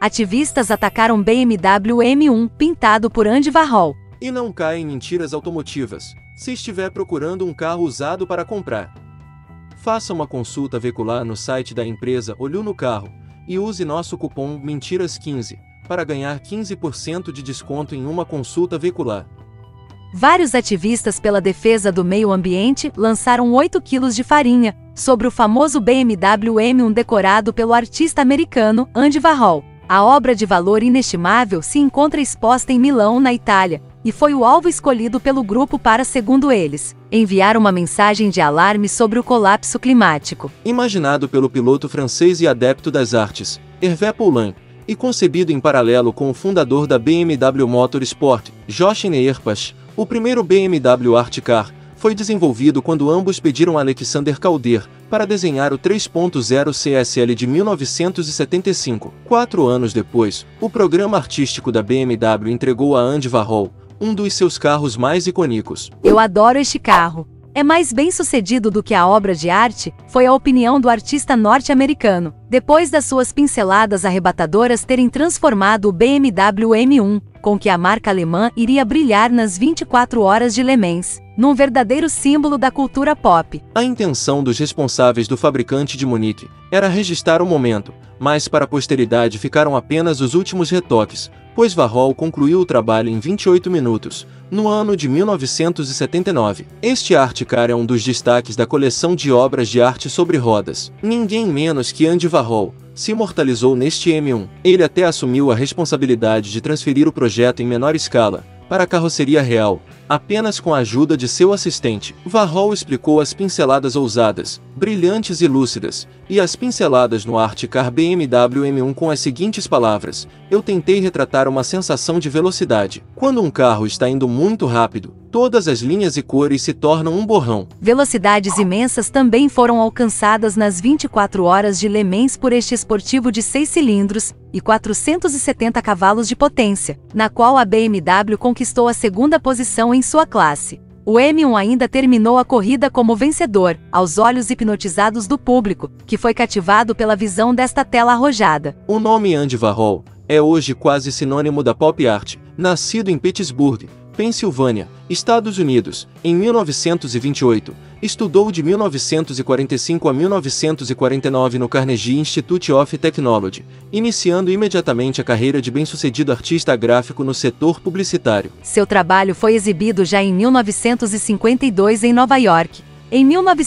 ativistas atacaram BMW M1 pintado por Andy Warhol. E não caia em mentiras automotivas, se estiver procurando um carro usado para comprar. Faça uma consulta veicular no site da empresa Olho no Carro e use nosso cupom MENTIRAS15 para ganhar 15% de desconto em uma consulta veicular. Vários ativistas pela defesa do meio ambiente lançaram 8 quilos de farinha sobre o famoso BMW M1 decorado pelo artista americano Andy Warhol. A obra de valor inestimável se encontra exposta em Milão, na Itália, e foi o alvo escolhido pelo grupo para, segundo eles, enviar uma mensagem de alarme sobre o colapso climático. Imaginado pelo piloto francês e adepto das artes, Hervé Paulin, e concebido em paralelo com o fundador da BMW Motorsport, Jochen Eierpach, o primeiro BMW Art Car foi desenvolvido quando ambos pediram a Alexander Calder para desenhar o 3.0 CSL de 1975. 4 anos depois, o programa artístico da BMW entregou a Andy Warhol um dos seus carros mais icônicos. Eu adoro este carro. É mais bem-sucedido do que a obra de arte, foi a opinião do artista norte-americano, depois das suas pinceladas arrebatadoras terem transformado o BMW M1, com que a marca alemã iria brilhar nas 24 horas de Le Mans, num verdadeiro símbolo da cultura pop. A intenção dos responsáveis do fabricante de Munique era registrar o momento, mas para a posteridade ficaram apenas os últimos retoques, pois Warhol concluiu o trabalho em 28 minutos, no ano de 1979. Este Art Car é um dos destaques da coleção de obras de arte sobre rodas. Ninguém menos que Andy Warhol se imortalizou neste M1. Ele até assumiu a responsabilidade de transferir o projeto em menor escala para a carroceria real, apenas com a ajuda de seu assistente. Warhol explicou as pinceladas ousadas, brilhantes e lúcidas, e as pinceladas no Art Car BMW M1 com as seguintes palavras: eu tentei retratar uma sensação de velocidade. Quando um carro está indo muito rápido, todas as linhas e cores se tornam um borrão. Velocidades imensas também foram alcançadas nas 24 horas de Le Mans por este esportivo de 6 cilindros e 470 cavalos de potência, na qual a BMW conquistou a segunda posição em sua classe. O M1 ainda terminou a corrida como vencedor, aos olhos hipnotizados do público, que foi cativado pela visão desta tela arrojada. O nome Andy Warhol é hoje quase sinônimo da pop art. Nascido em Pittsburgh, Pensilvânia, Estados Unidos, em 1928, estudou de 1945 a 1949 no Carnegie Institute of Technology, iniciando imediatamente a carreira de bem-sucedido artista gráfico no setor publicitário. Seu trabalho foi exibido já em 1952 em Nova York. Em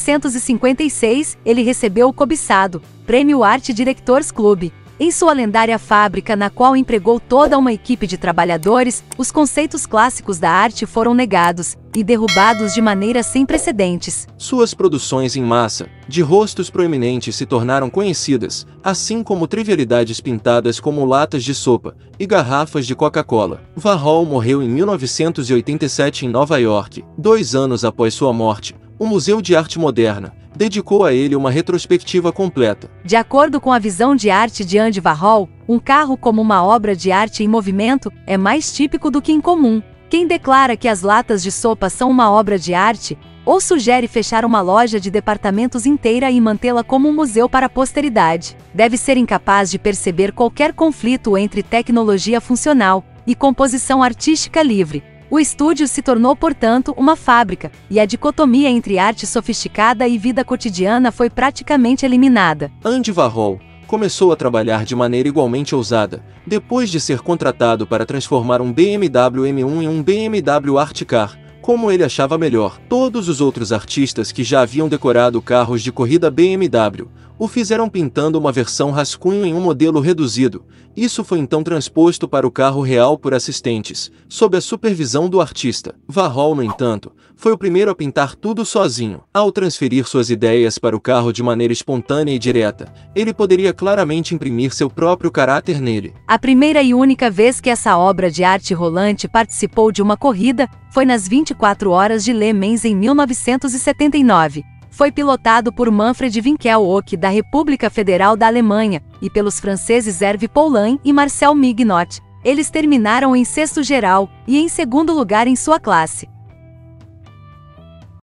1956, ele recebeu o cobiçado Prêmio Art Directors Club. Em sua lendária fábrica, na qual empregou toda uma equipe de trabalhadores, os conceitos clássicos da arte foram negados e derrubados de maneira sem precedentes. Suas produções em massa, de rostos proeminentes, se tornaram conhecidas, assim como trivialidades pintadas como latas de sopa e garrafas de Coca-Cola. Warhol morreu em 1987 em Nova York. 2 anos após sua morte, o Museu de Arte Moderna dedicou a ele uma retrospectiva completa. De acordo com a visão de arte de Andy Warhol, um carro como uma obra de arte em movimento é mais típico do que incomum. Quem declara que as latas de sopa são uma obra de arte, ou sugere fechar uma loja de departamentos inteira e mantê-la como um museu para a posteridade, deve ser incapaz de perceber qualquer conflito entre tecnologia funcional e composição artística livre. O estúdio se tornou, portanto, uma fábrica, e a dicotomia entre arte sofisticada e vida cotidiana foi praticamente eliminada. Andy Warhol começou a trabalhar de maneira igualmente ousada, depois de ser contratado para transformar um BMW M1 em um BMW Art Car, como ele achava melhor. Todos os outros artistas que já haviam decorado carros de corrida BMW o fizeram pintando uma versão rascunho em um modelo reduzido. Isso foi então transposto para o carro real por assistentes, sob a supervisão do artista. Warhol, no entanto, foi o primeiro a pintar tudo sozinho. Ao transferir suas ideias para o carro de maneira espontânea e direta, ele poderia claramente imprimir seu próprio caráter nele. A primeira e única vez que essa obra de arte rolante participou de uma corrida foi nas 24 horas de Le Mans em 1979. Foi pilotado por Manfred Winkelhock da República Federal da Alemanha e pelos franceses Hervé Paulin e Marcel Mignot. Eles terminaram em sexto geral e em segundo lugar em sua classe.